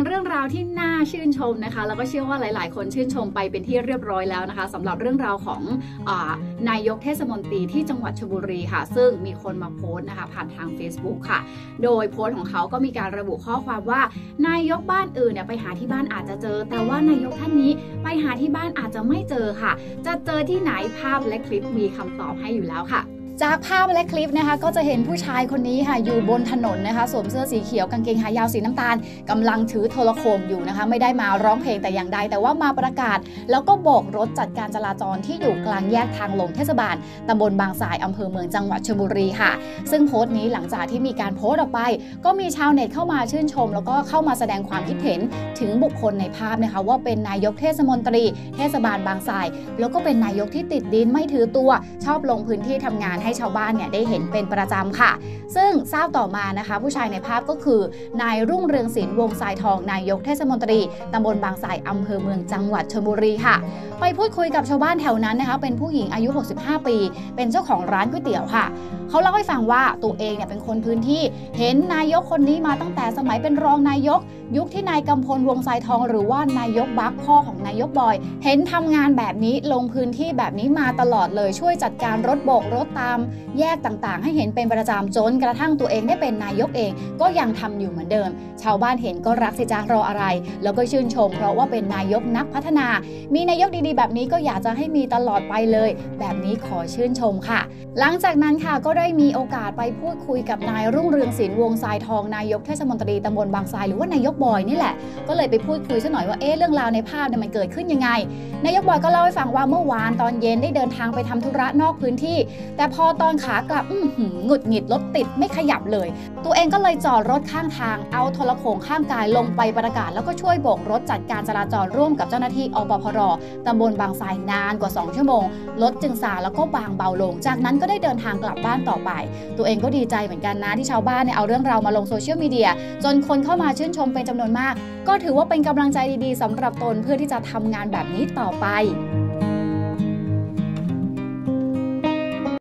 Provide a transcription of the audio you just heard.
เรื่องราวที่น่าชื่นชมนะคะแล้วก็เชื่อว่าหลายๆคนชื่นชมไปเป็นที่เรียบร้อยแล้วนะคะสำหรับเรื่องราวของนายกเทศมนตรีที่จังหวัดชลบุรีค่ะซึ่งมีคนมาโพสต์นะคะผ่านทาง Facebook ค่ะโดยโพสต์ของเขาก็มีการระบุข้อความว่านายกบ้านอื่นเนี่ยไปหาที่บ้านอาจจะเจอแต่ว่านายกท่านนี้ไปหาที่บ้านอาจจะไม่เจอค่ะจะเจอที่ไหนภาพและคลิปมีคำตอบให้อยู่แล้วค่ะจากภาพและคลิปนะคะก็จะเห็นผู้ชายคนนี้ค่ะอยู่บนถนนนะคะสวมเสื้อสีเขียวกางเกงขายาวสีน้ำตาลกำลังถือโทรโขงอยู่นะคะไม่ได้มาร้องเพลงแต่อย่างใดแต่ว่ามาประกาศแล้วก็โบกรถจัดการจราจรที่อยู่กลางแยกทางลงเทศบาลตำบลบางทรายอำเภอเมืองจังหวัดชลบุรีค่ะซึ่งโพสต์นี้หลังจากที่มีการโพสต์ออกไปก็มีชาวเน็ตเข้ามาชื่นชมแล้วก็เข้ามาแสดงความคิดเห็นถึงบุคคลในภาพนะคะว่าเป็นนายกเทศมนตรีเทศบาลบางทรายแล้วก็เป็นนายกที่ติดดินไม่ถือตัวชอบลงพื้นที่ทำงานให้ชาวบ้านเนี่ยได้เห็นเป็นประจำค่ะซึ่งทราบต่อมานะคะผู้ชายในภาพก็คือนายรุ่งเรืองศิลป์วงศ์ทรายทองนายกเทศมนตรีตำบลบางทรายอำเภอเมืองจังหวัดชลบุรีค่ะไปพูดคุยกับชาวบ้านแถวนั้นนะคะเป็นผู้หญิงอายุ65ปีเป็นเจ้าของร้านก๋วยเตี๋ยวค่ะเขาเล่าให้ฟังว่าตัวเองเนี่ยเป็นคนพื้นที่เห็นนายกคนนี้มาตั้งแต่สมัยเป็นรองนายกยุคที่นายกำพลวงศ์ทรายทองหรือว่านายกบักพ่อของนายกบอยเห็นทำงานแบบนี้ลงพื้นที่แบบนี้มาตลอดเลยช่วยจัดการรถโบกรถตามแยกต่างๆให้เห็นเป็นประจำจนกระทั่งตัวเองได้เป็นนายกเองก็ยังทำอยู่เหมือนเดิมชาวบ้านเห็นก็รักสิจ้ารออะไรแล้วก็ชื่นชมเพราะว่าเป็นนายกนักพัฒนามีนายกดีๆแบบนี้ก็อยากจะให้มีตลอดไปเลยแบบนี้ขอชื่นชมค่ะหลังจากนั้นค่ะก็ได้มีโอกาสไปพูดคุยกับนายรุ่งเรืองศิลป์วงศ์ทรายทองนายกเทศมนตรีตำบลบางทรายหรือว่านายกบอยนี่แหละก็เลยไปพูดคุยซะหน่อยว่าเรื่องราวในภาพเนี่ยมันเกิดขึ้นยังไงนายกบอยก็เล่าให้ฟังว่าเมื่อวานตอนเย็นได้เดินทางไปทำธุระนอกพื้นที่แต่พอตอนขากลับหงุดหงิดรถติดไม่ขยับเลยตัวเองก็เลยจอดรถข้างทางเอาโทรโขงข้างกายลงไปประกาศแล้วก็ช่วยโบกรถจัดการจราจรร่วมกับเจ้าหน้าที่อปพร.ตำบลบางทรายนานกว่า2ชั่วโมงรถจึงซาแล้วก็บางเบาลงจากนั้นก็ได้เดินทางกลับบ้านต่อไปตัวเองก็ดีใจเหมือนกันนะที่ชาวบ้านเนี่ยเอาเรื่องราวมาลงโซเชียลมีเดียจนคนเข้ามาชื่นชมเป็นจำนวนมากก็ถือว่าเป็นกำลังใจดีๆสำหรับตนเพื่อที่จะทำงานแบบนี้ต่อไป